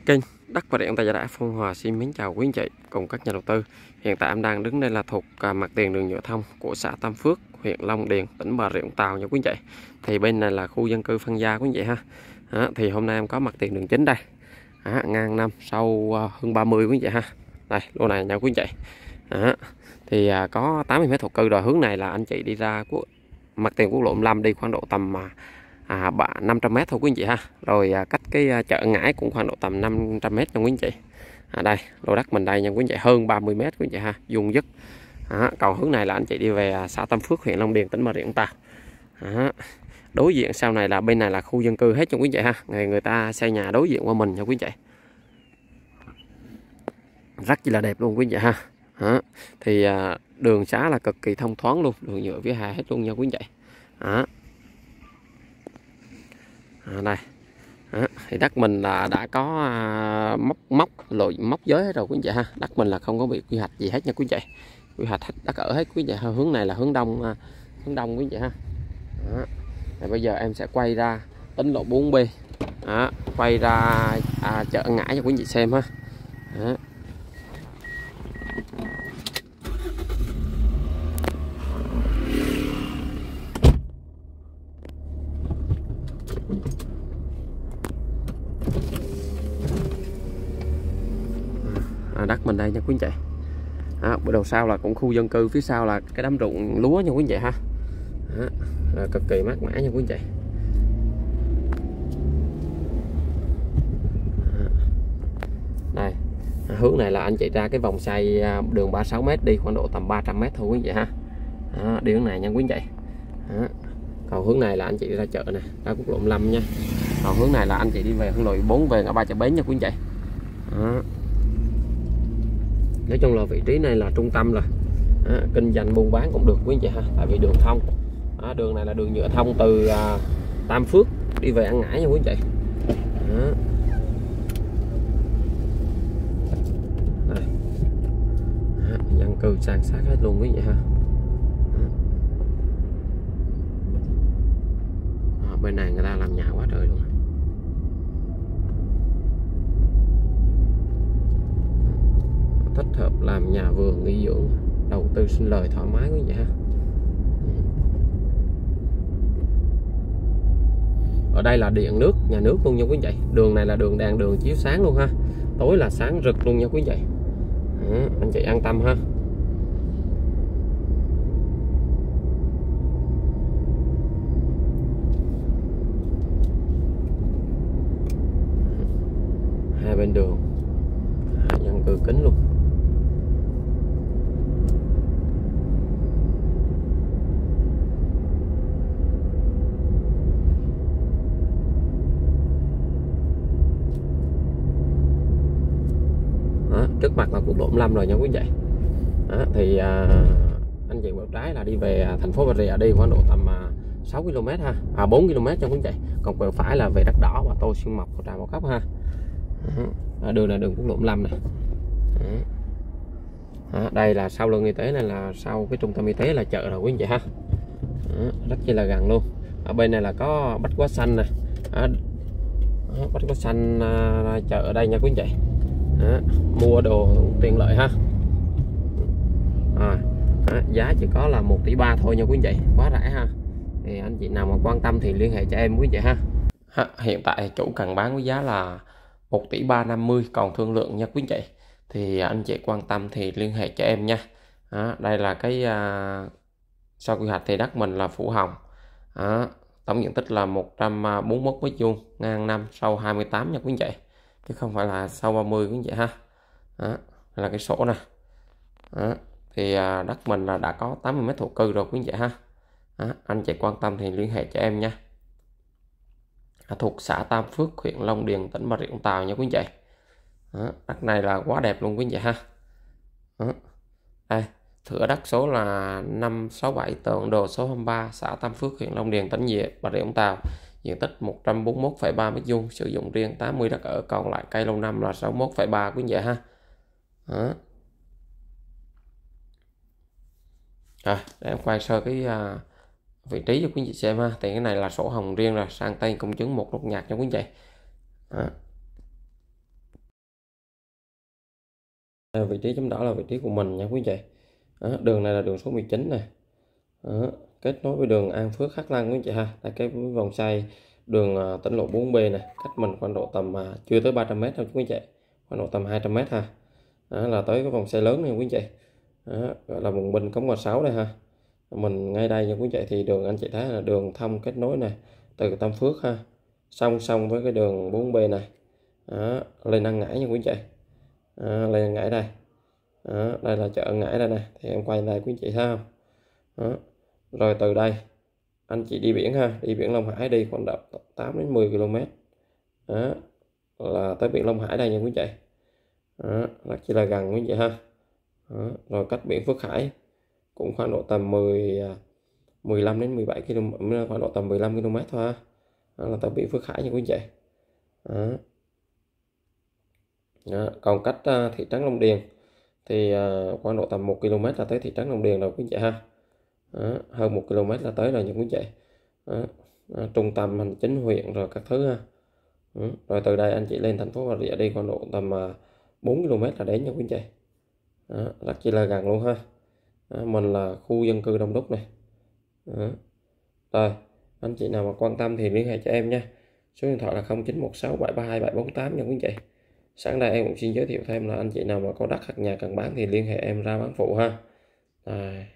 Kênh Đất và Điện Tài Đã Phong Hòa xin mến chào quý anh chị cùng các nhà đầu tư. Hiện tại em đang đứng đây là thuộc mặt tiền đường nhựa thông của xã Tam Phước, huyện Long Điền, tỉnh Bà Rịa Vũng Tàu nha quý anh chị. Thì bên này là khu dân cư Phan Gia quý anh chị ha. Thì hôm nay em có mặt tiền đường chính đây. Ngang năm sâu hơn 30 quý anh chị ha. Đây lô này nha quý anh chị. Thì có 80 mét thổ cư rồi, hướng này là anh chị đi ra mặt tiền quốc lộ 15 đi khoảng độ tầm 500 m thôi quý anh chị ha. Rồi cách cái chợ Ngãi cũng khoảng độ tầm 500 m nha quý anh chị. Đây lô đất mình đây nha quý anh chị, hơn 30 m quý anh chị ha, vuông vức. Còn hướng này là anh chị đi về xã Tam Phước, huyện Long Điền, tỉnh Bà Rịa Vũng Tàu. Đối diện sau này là bên này là khu dân cư hết nha quý anh chị ha. Người ta xây nhà đối diện qua mình nha quý anh chị, rất là đẹp luôn quý anh chị ha. Thì đường xá là cực kỳ thông thoáng luôn, đường nhựa vỉa hè hết luôn nha quý anh chị. Đây thì đất mình là đã có móc giới hết rồi quý anh chị ha. Đất mình là không có bị quy hoạch gì hết nha quý anh chị, quy hoạch đất ở hết quý anh chị ha. Hướng này là hướng đông quý anh chị ha. Rồi bây giờ em sẽ quay ra tính lộ 4B, quay ra chợ Ngãi cho quý anh chị xem ha. Đất mình đây nha quý anh chị. Bữa đầu sau là cũng khu dân cư, phía sau là cái đám ruộng lúa nha quý anh chị ha. Cực kỳ mát mẻ nha quý anh chị. Đây hướng này là anh chị ra cái vòng xoay đường 36 m đi khoảng độ tầm 300 m thôi quý anh chị ha. Đi hướng này nha quý anh chị. Còn hướng này là anh chị đi ra chợ nè, ra quốc lộ 15 nha. Còn hướng này là anh chị đi về hướng lộ 4 về ngã ba Chợ Bến nha quý anh chị. Nói chung là vị trí này là trung tâm rồi, kinh doanh buôn bán cũng được quý anh chị ha, tại vì đường thông. Đường này là đường nhựa thông từ Tam Phước đi về An Ngãi nha quý anh chị. Đây. Dân cư san sát hết luôn quý anh chị ha. Bên này người ta làm nhà quá trời luôn. Thích hợp làm nhà vườn nghỉ dưỡng, đầu tư sinh lời thoải mái quý vị ha. Ở đây là điện nước, nhà nước luôn nha quý vị. Đường này là đèn đường chiếu sáng luôn ha, tối là sáng rực luôn nha quý vị. Anh chị an tâm ha. Hai bên đường dân cư kín luôn. Trước mặt là quốc lộ 15 rồi nha quý vị. Thì anh chị quẹo trái là đi về thành phố Bà Rịa, đi khoảng độ tầm 6 km ha, 4 km cho quý vị. Còn quẹo phải là về Đất Đỏ và Tô Xuyên Mộc, Trà Mỏ Cốc ha. Đường này đường quốc lộ 15 này. Đây là sau lưng y tế, này là sau cái trung tâm y tế là chợ rồi quý anh chị ha. Rất chi là gần luôn. Ở bên này là có Bách Hóa Xanh này. Bách Hóa Xanh chợ ở đây nha quý anh chị. Mua đồ tiện lợi ha. Giá chỉ có là 1,3 tỷ thôi nha quý anh chị, quá rẻ ha. Thì anh chị nào mà quan tâm thì liên hệ cho em quý anh chị ha. Hiện tại chủ cần bán với giá là 1,350 tỷ, còn thương lượng nha quý anh chị. Thì anh chị quan tâm thì liên hệ cho em nha. Đây là cái sau quy hoạch thì đất mình là phủ hồng. Tổng diện tích là 141 m², ngang 5 sâu 28 nha quý anh chị, chứ không phải là sâu 30 quý anh chị ha. Là cái sổ nè. Thì đất mình là đã có 80 m thổ cư rồi quý anh chị ha. Anh chị quan tâm thì liên hệ cho em nha. Thuộc xã Tam Phước, huyện Long Điền, tỉnh Bà Rịa Vũng Tàu nha quý anh chị. Đất này là quá đẹp luôn quý anh chị ha. Đây thửa đất số là 567, tờ đồ số 23, xã Tam Phước, huyện Long Điền, tỉnh Bà Rịa Vũng Tàu. Diện tích 141,3 m², sử dụng riêng 80 đất ở, còn lại cây lâu năm là 61,3 quý anh chị ha. Để em quay sơ cái vị trí cho quý anh chị xem ha. Thì cái này là sổ hồng riêng rồi, sang tên công chứng một nốt nhạc cho quý anh chị. Vị trí chấm đỏ là vị trí của mình nha quý anh chị. Đó, đường này là đường số 19 này. Đó, kết nối với đường An Phước Khắc Lăng quý anh chị ha. Đây cái vòng xoay đường tỉnh lộ 4B này, cách mình khoảng độ tầm chưa tới 300 m thôi quý anh chị, khoảng độ tầm 200 m ha. Đó, là tới cái vòng xoay lớn này quý anh chị. Đó, gọi là vùng Bình Cống Ngõ 6 đây ha. Mình ngay đây nha quý anh chị, thì đường anh chị thấy là đường thông kết nối này từ Tam Phước ha, song song với cái đường 4B này. Đó, lên An Ngãi nha quý anh chị. Đó, lên An Ngãi đây. Đó, đây là chợ An Ngãi đây nè, thì em quay đây quý anh chị thấy không. Đó. Rồi từ đây anh chị đi biển ha, đi biển Long Hải đi khoảng độ 8 đến 10 km. Đó, là tới biển Long Hải đây nha quý anh chị. Đó, rất chỉ là gần quý anh chị ha. Đó, rồi cách biển Phước Hải cũng khoảng độ tầm 15 đến 17 km, khoảng độ tầm 15 km thôi ha. Đó là tới biển Phước Hải nha quý anh chị. Đó. Đó. Còn cách thị trấn Long Điền thì khoảng độ tầm 1 km là tới thị trấn Long Điền rồi quý anh chị ha. Đó. Hơn 1 km là tới rồi nha quý anh chị. Đó. Đó. Trung tâm hành chính huyện rồi các thứ ha. Đó. Rồi từ đây anh chị lên thành phố Bà Rịa đi khoảng độ tầm 4 km là đến nha quý anh chị. Đó. Rất chỉ là gần luôn ha. Đó. Mình là khu dân cư đông đúc này. Đó. Rồi anh chị nào mà quan tâm thì liên hệ cho em nha, số điện thoại là 0916732748 nha quý anh chị. Sáng nay em cũng xin giới thiệu thêm là anh chị nào mà có đất hoặc nhà cần bán thì liên hệ em ra bán phụ ha. Rồi.